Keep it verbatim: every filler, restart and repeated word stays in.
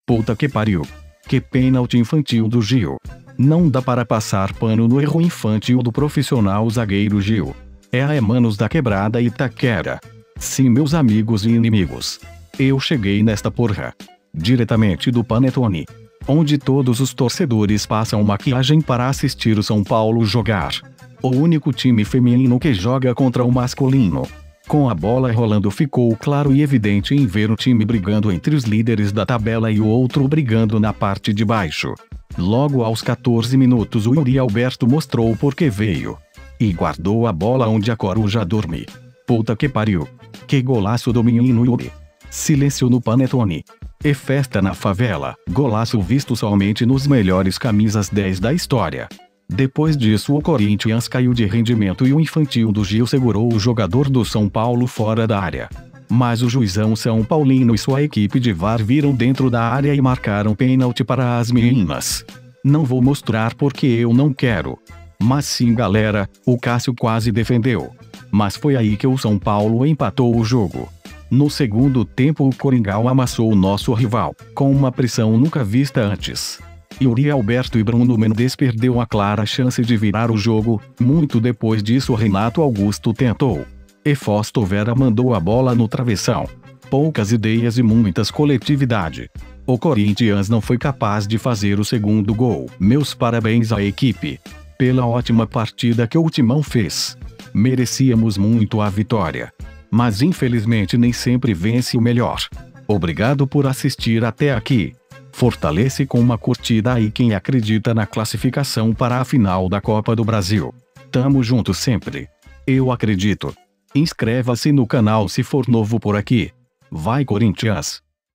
Puta que pariu. Que pênalti infantil do Gil. Não dá para passar pano no erro infantil do profissional zagueiro Gil. É a Hermanos da Quebrada Itaquera. Sim, meus amigos e inimigos. Eu cheguei nesta porra. Diretamente do Panetone. Onde todos os torcedores passam maquiagem para assistir o São Paulo jogar. O único time feminino que joga contra o masculino. Com a bola rolando, ficou claro e evidente em ver o time brigando entre os líderes da tabela e o outro brigando na parte de baixo. Logo aos quatorze minutos o Yuri Alberto mostrou por que veio. E guardou a bola onde a coruja dorme. Puta que pariu. Que golaço do menino Yuri. Silêncio no Panetone. E festa na favela. Golaço visto somente nos melhores camisas dez da história. Depois disso o Corinthians caiu de rendimento e o infantil do Gil segurou o jogador do São Paulo fora da área. Mas o juizão São Paulino e sua equipe de V A R viram dentro da área e marcaram pênalti para as meninas. Não vou mostrar porque eu não quero. Mas sim, galera, o Cássio quase defendeu. Mas foi aí que o São Paulo empatou o jogo. No segundo tempo o Coringão amassou o nosso rival, com uma pressão nunca vista antes. Yuri Alberto e Bruno Mendes perdeu a clara chance de virar o jogo. Muito depois disso Renato Augusto tentou. E Fausto Vera mandou a bola no travessão. Poucas ideias e muitas coletividade. O Corinthians não foi capaz de fazer o segundo gol. Meus parabéns à equipe. Pela ótima partida que o Timão fez. Merecíamos muito a vitória. Mas infelizmente nem sempre vence o melhor. Obrigado por assistir até aqui. Fortalece com uma curtida aí quem acredita na classificação para a final da Copa do Brasil. Tamo junto sempre. Eu acredito. Inscreva-se no canal se for novo por aqui. Vai Corinthians!